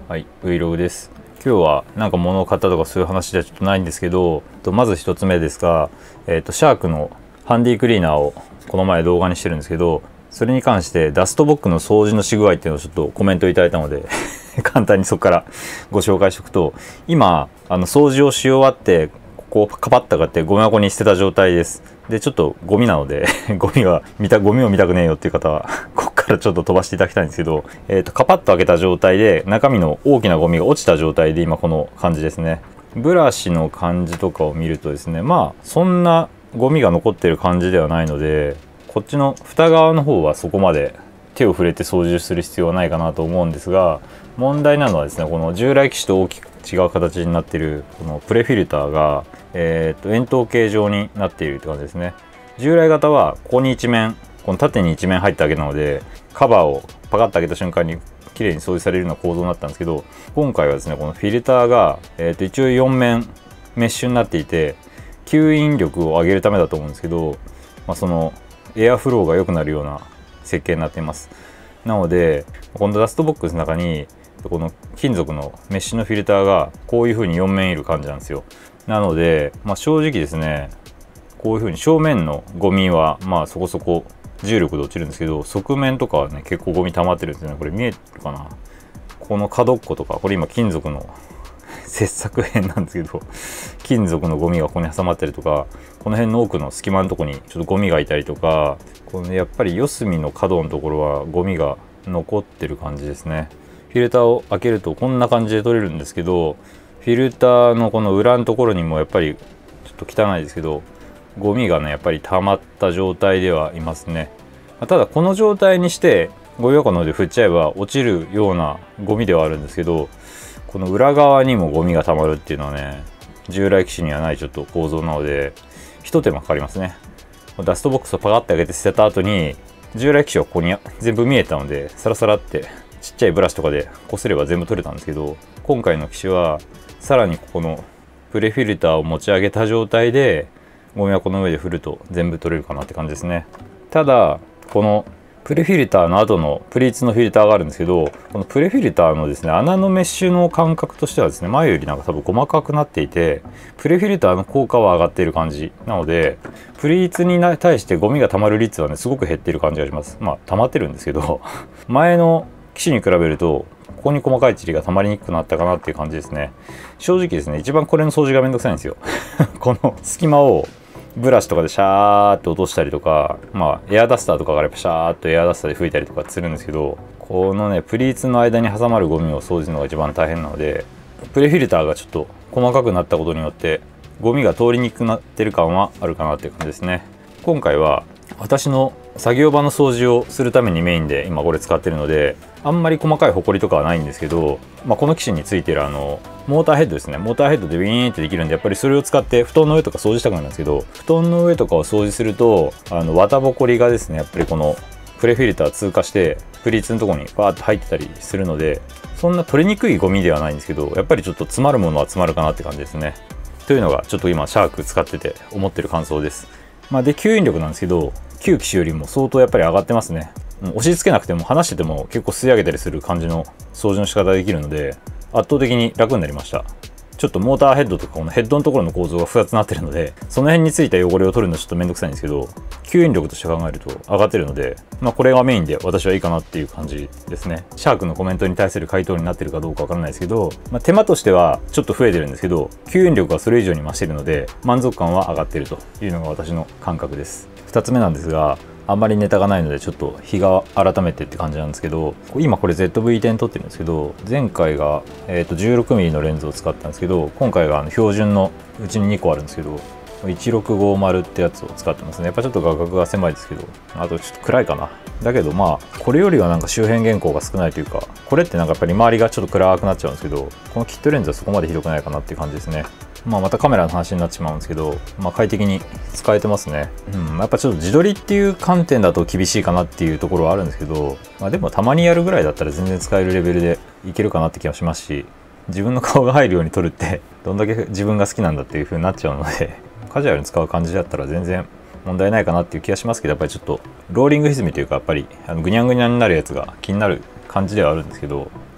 はい、Vlog です。今日はなんか物を買ったとかそういう話ではちょっとないんですけど、まず一つ目ですが、シャークのハンディクリーナーをこの前動画にしてるんですけど、それに関してダストボックの掃除のし具合っていうのをちょっとコメントいただいたので簡単にそこからご紹介しておくと、今掃除をし終わってここをカパッと買ってゴミ箱に捨てた状態です。でちょっとゴミなのでゴミを見たくねえよっていう方はここからちょっと飛ばしていただきたいんですけど、カパッと開けた状態で中身の大きなゴミが落ちた状態で今この感じですね。ブラシの感じとかを見るとですね、まあそんなゴミが残ってる感じではないので、こっちの蓋側の方はそこまで手を触れて掃除する必要はないかなと思うんですが、問題なのはですね、この従来機種と大きく違う形になっているこのプレフィルターが、円筒形状になっているって感じですね。従来型はここに一面、この縦に一面入っただけなので、カバーをパカッと開けた瞬間に綺麗に掃除されるような構造になったんですけど、今回はですねこのフィルターが、一応4面メッシュになっていて、吸引力を上げるためだと思うんですけど、そのエアフローが良くなるような設計になっています。なのでこのダストボックスの中にこの金属のメッシュのフィルターがこういう風に4面いる感じなんですよ。なので、正直ですね、こういう風に正面のゴミはそこそこ重力で落ちるんですけど、側面とかはね結構ゴミ溜まってるんですよね。これ見えるかな、この角っことか、これ今金属の切削片なんですけど、金属のゴミがここに挟まったりとか、この辺の奥の隙間のとこにちょっとゴミがいたりとか、このやっぱり四隅の角のところはゴミが残ってる感じですね。フィルターを開けるとこんな感じで取れるんですけど、フィルターのこの裏のところにもやっぱりちょっと汚いですけど、ゴミがねやっぱり溜まった状態ではいますね。ただこの状態にしてゴミ箱の上で振っちゃえば落ちるようなゴミではあるんですけど、この裏側にもゴミが溜まるっていうのはね、従来機種にはないちょっと構造なので一手間かかりますね。ダストボックスをパカッて開けて捨てた後に、従来機種はここに全部見えたのでサラサラってちっちゃいブラシとかでこすれば全部取れたんですけど、今回の機種はさらにここのプレフィルターを持ち上げた状態でゴミ箱の上で振ると全部取れるかなって感じですね。ただこのプレフィルターの後のプリーツのフィルターがあるんですけど、このプレフィルターのですね穴のメッシュの感覚としてはですね、前よりなんか多分細かくなっていて、プレフィルターの効果は上がっている感じなので、プリーツに対してゴミが溜まる率はねすごく減っている感じがします。溜まってるんですけど前の機種に比べるとここに細かい塵が溜まりにくくなったかなっていう感じですね。正直ですね、一番これの掃除がめんどくさいんですよこの隙間をブラシとかでシャーって落としたりとか、エアダスターとかがあればシャーっとエアダスターで拭いたりとかするんですけど、このねプリーツの間に挟まるゴミを掃除するのが一番大変なので、プレフィルターがちょっと細かくなったことによってゴミが通りにくくなってる感はあるかなっていう感じですね。今回は私の作業場の掃除をするためにメインで今これ使ってるので、あんまり細かいホコリとかはないんですけど、この機種についてるモーターヘッドですね、モーターヘッドでウィーンってできるんで、やっぱりそれを使って布団の上とか掃除したくなるんですけど、布団の上とかを掃除すると綿ぼこりがですねやっぱりこのプレフィルター通過してプリーツのところにバーッと入ってたりするので、そんな取りにくいゴミではないんですけど、やっぱりちょっと詰まるものは詰まるかなって感じですね。というのがちょっと今シャーク使ってて思ってる感想です。で吸引力なんですけど、旧機種よりも相当やっぱり上がってますね。押し付けなくても離してても結構吸い上げたりする感じの掃除の仕方ができるので、圧倒的に楽になりました。ちょっとモーターヘッドとかこのヘッドのところの構造が複雑になってるので、その辺についた汚れを取るのちょっとめんどくさいんですけど、吸引力として考えると上がってるので、これがメインで私はいいかなっていう感じですね。シャークのコメントに対する回答になってるかどうかわからないですけど、手間としてはちょっと増えてるんですけど、吸引力はそれ以上に増してるので満足感は上がってるというのが私の感覚です。2つ目なんですが、あんまりネタがないのでちょっと日が改めてって感じなんですけど、今これ ZV-10 撮ってるんですけど、前回が、16mm のレンズを使ったんですけど、今回が標準のうちに2個あるんですけど、1650ってやつを使ってますね。やっぱちょっと画角が狭いですけど、あとちょっと暗いかな。だけどこれよりはなんか周辺原稿が少ないというか、これってなんかやっぱり周りがちょっと暗くなっちゃうんですけど、このキットレンズはそこまでひどくないかなっていう感じですね。またカメラの話になってしまうんですけど、快適に使えてますね。やっぱちょっと自撮りっていう観点だと厳しいかなっていうところはあるんですけど、でもたまにやるぐらいだったら全然使えるレベルでいけるかなって気がしますし、自分の顔が入るように撮るってどんだけ自分が好きなんだっていう風になっちゃうので、カジュアルに使う感じだったら全然問題ないかなっていう気がしますけど、やっぱりちょっとローリング歪みというか、やっぱりぐにゃんぐにゃんになるやつが気になる感じではあるんですけど、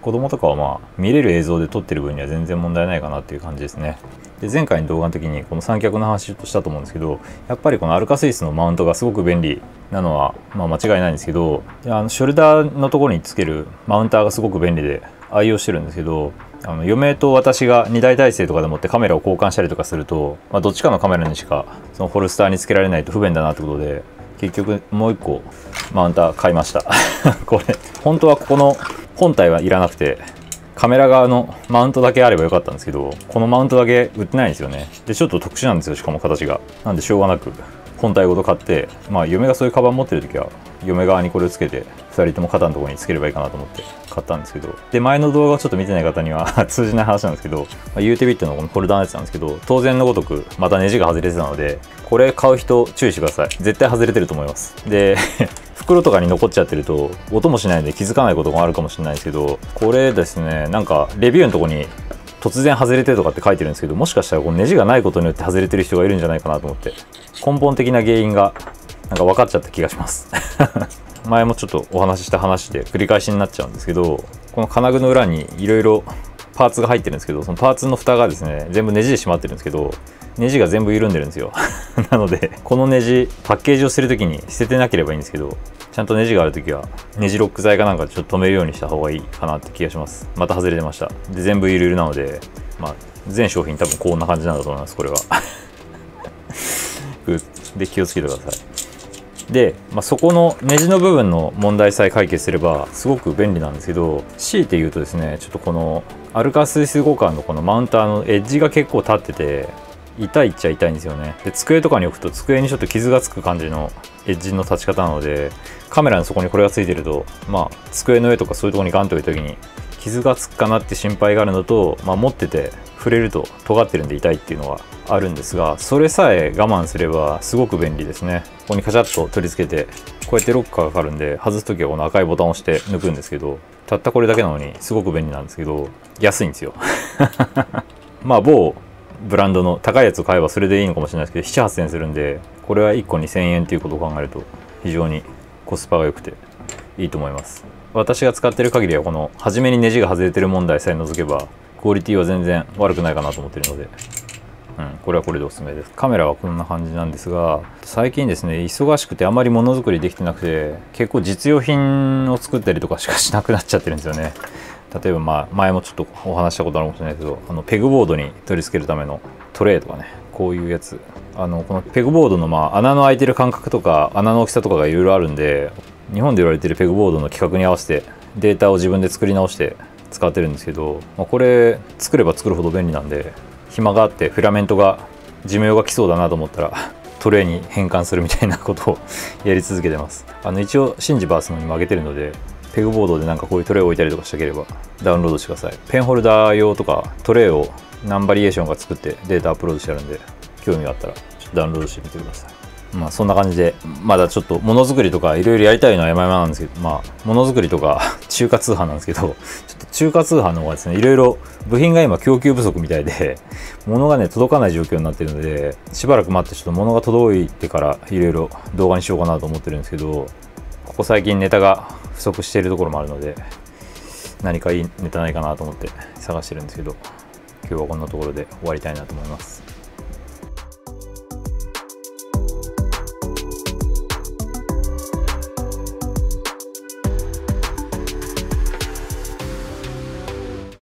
子供とかはまあ見れる映像で撮ってる分には全然問題ないかなっていう感じですね。で前回の動画の時にこの三脚の話としたと思うんですけど、やっぱりこのアルカスイスのマウントがすごく便利なのはまあ間違いないんですけど、ショルダーのところにつけるマウンターがすごく便利で愛用してるんですけど、嫁と私が2台体制とかでもってカメラを交換したりとかすると、まあ、どっちかのカメラにしかそのホルスターにつけられないと不便だなってことで、結局もう1個マウンター買いましたこれ本当はここの本体はいらなくてカメラ側のマウントだけあればよかったんですけど、このマウントだけ売ってないんですよね。でちょっと特殊なんですよ、しかも形が。なんでしょうがなく本体ごと買って、まあ嫁がそういうカバン持ってる時は嫁側にこれをつけて2人とも肩のところにつければいいかなと思って買ったんですけど、で前の動画をちょっと見てない方には通じない話なんですけど、ユーテビットのこのホルダーのやつなんですけど、当然のごとくまたネジが外れてたので、これ買う人注意してください。絶対外れてると思います。で袋とかに残っちゃってると音もしないので気づかないこともあるかもしれないですけど、これですね、なんかレビューのとこに突然外れてとかって書いてるんですけど、もしかしたらこのネジがないことによって外れてる人がいるんじゃないかなと思って、根本的な原因がなんか分かっちゃった気がします前もちょっとお話しした話で繰り返しになっちゃうんですけど、この金具の裏にいろいろパーツが入ってるんですけど、そのパーツの蓋がですね全部ネジで閉まってるんですけど、ネジが全部緩んでるんですよなのでこのネジパッケージを捨てる時に捨ててなければいいんですけど、ちゃんとネジがある時はネジロック剤かなんかでちょっと止めるようにした方がいいかなって気がします。また外れてました。で全部ゆるゆるなので、まあ全商品多分こんな感じなんだと思います、これはで気をつけてください。で、まあ、そこのネジの部分の問題さえ解決すればすごく便利なんですけど、強いて言うとですね、ちょっとこのアルカスイス互換のこのマウンターのエッジが結構立ってて痛いっちゃ痛いんですよね。で机とかに置くと机にちょっと傷がつく感じのエッジの立ち方なので、カメラの底にこれがついてると、まあ机の上とかそういうところにガンと置いた時に傷がつくかなって心配があるのと、まあ、持ってて触れると尖ってるんで痛いっていうのがあるんですが、それさえ我慢すればすごく便利ですね。ここにカチャッと取り付けて、こうやってロックがかかるんで外す時はこの赤いボタンを押して抜くんですけど、たったこれだけなのにすごく便利なんですけど安いんですよまあ某ブランドの高いやつを買えばそれでいいのかもしれないですけど、7、8千するんで、これは1個2000円っていうことを考えると非常にコスパが良くていいと思います。私が使ってる限りはこの初めにネジが外れてる問題さえ除けばクオリティは全然悪くないかなと思ってるので、これはこれでおすすめです。カメラはこんな感じなんですが、最近ですね忙しくてあまりものづくりできてなくて、結構実用品を作ったりとかしかしなくなっちゃってるんですよね。例えばまあ前もちょっとお話したことあるかもしれないけど、ペグボードに取り付けるためのトレイとかね、こういうやつ、このペグボードのまあ穴の開いてる間隔とか穴の大きさとかがいろいろあるんで、日本で売られてるペグボードの規格に合わせてデータを自分で作り直して使ってるんですけど、これ作れば作るほど便利なんで、暇があってフィラメントが寿命が来そうだなと思ったらトレイに変換するみたいなことをやり続けてます。一応シンジバースのにも上げてるので、ペグボードでなんかこういうトレイを置いたりとかしたければダウンロードしてください。ペンホルダー用とかトレイを何バリエーションか作ってデータアップロードしてあるんで、興味があったらちょっとダウンロードしてみてください。まあそんな感じで、まだちょっとものづくりとかいろいろやりたいのは山々なんですけど、まあものづくりとか中華通販なんですけど、ちょっと中華通販の方がですね、いろいろ部品が今供給不足みたいで、物がね届かない状況になってるので、しばらく待ってちょっと物が届いてからいろいろ動画にしようかなと思ってるんですけど、ここ最近ネタが不足しているところもあるので、何かいいネタないかなと思って探してるんですけど、今日はこんなところで終わりたいなと思います。